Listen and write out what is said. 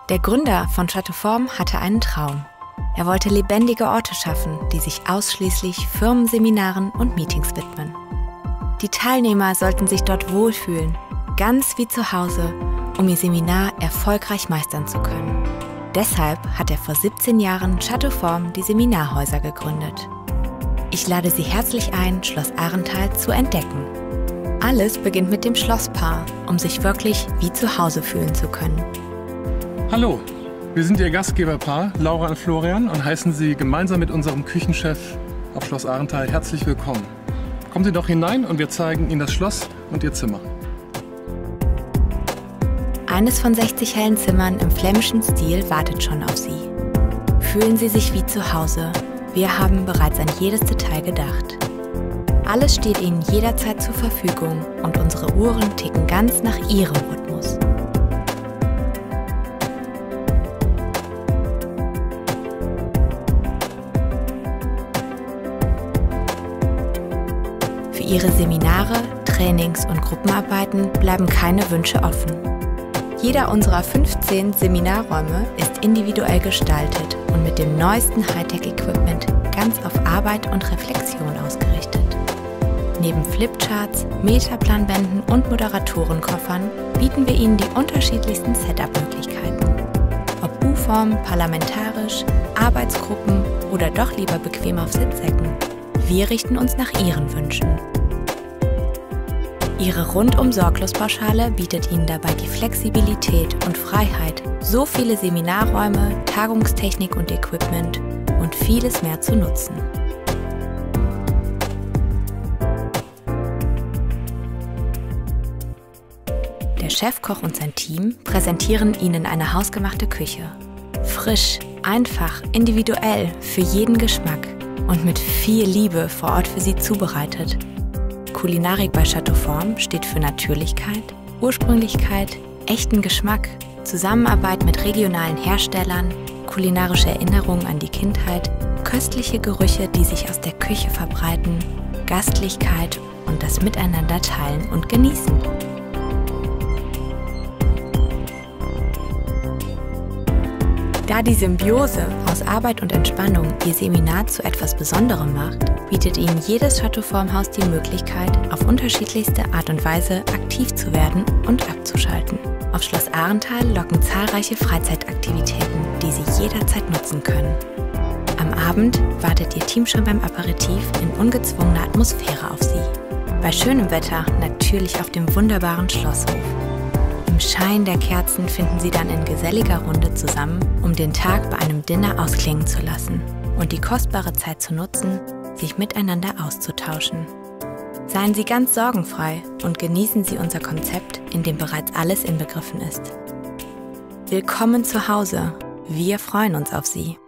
Der Gründer von Château Forme hatte einen Traum. Er wollte lebendige Orte schaffen, die sich ausschließlich Firmenseminaren und Meetings widmen. Die Teilnehmer sollten sich dort wohlfühlen, ganz wie zu Hause, um ihr Seminar erfolgreich meistern zu können. Deshalb hat er vor 17 Jahren Château Forme die Seminarhäuser gegründet. Ich lade Sie herzlich ein, Schloss Arental zu entdecken. Alles beginnt mit dem Schlosspaar, um sich wirklich wie zu Hause fühlen zu können. Hallo, wir sind Ihr Gastgeberpaar, Laura und Florian, und heißen Sie gemeinsam mit unserem Küchenchef auf Schloss Arental herzlich willkommen. Kommen Sie doch hinein und wir zeigen Ihnen das Schloss und Ihr Zimmer. Eines von 60 hellen Zimmern im flämischen Stil wartet schon auf Sie. Fühlen Sie sich wie zu Hause. Wir haben bereits an jedes Detail gedacht. Alles steht Ihnen jederzeit zur Verfügung und unsere Uhren ticken ganz nach Ihrem Rhythmus. Für Ihre Seminare, Trainings und Gruppenarbeiten bleiben keine Wünsche offen. Jeder unserer 15 Seminarräume ist individuell gestaltet und mit dem neuesten Hightech-Equipment ganz auf Arbeit und Reflexion ausgerichtet. Neben Flipcharts, Metaplanwänden und Moderatorenkoffern bieten wir Ihnen die unterschiedlichsten Setup-Möglichkeiten. Ob U-Form, parlamentarisch, Arbeitsgruppen oder doch lieber bequem auf Sitzsäcken, wir richten uns nach Ihren Wünschen. Ihre Rundum-Sorglos-Pauschale bietet Ihnen dabei die Flexibilität und Freiheit, so viele Seminarräume, Tagungstechnik und Equipment und vieles mehr zu nutzen. Der Chefkoch und sein Team präsentieren Ihnen eine hausgemachte Küche. Frisch, einfach, individuell, für jeden Geschmack und mit viel Liebe vor Ort für Sie zubereitet. Kulinarik bei Château Forme steht für Natürlichkeit, Ursprünglichkeit, echten Geschmack, Zusammenarbeit mit regionalen Herstellern, kulinarische Erinnerungen an die Kindheit, köstliche Gerüche, die sich aus der Küche verbreiten, Gastlichkeit und das Miteinander teilen und genießen. Da die Symbiose aus Arbeit und Entspannung Ihr Seminar zu etwas Besonderem macht, bietet Ihnen jedes Château Forme Haus die Möglichkeit, auf unterschiedlichste Art und Weise aktiv zu werden und abzuschalten. Auf Schloss Arental locken zahlreiche Freizeitaktivitäten, die Sie jederzeit nutzen können. Am Abend wartet Ihr Team schon beim Aperitif in ungezwungener Atmosphäre auf Sie. Bei schönem Wetter natürlich auf dem wunderbaren Schlosshof. Im Schein der Kerzen finden Sie dann in geselliger Runde zusammen, um den Tag bei einem Dinner ausklingen zu lassen und die kostbare Zeit zu nutzen, sich miteinander auszutauschen. Seien Sie ganz sorgenfrei und genießen Sie unser Konzept, in dem bereits alles inbegriffen ist. Willkommen zu Hause. Wir freuen uns auf Sie.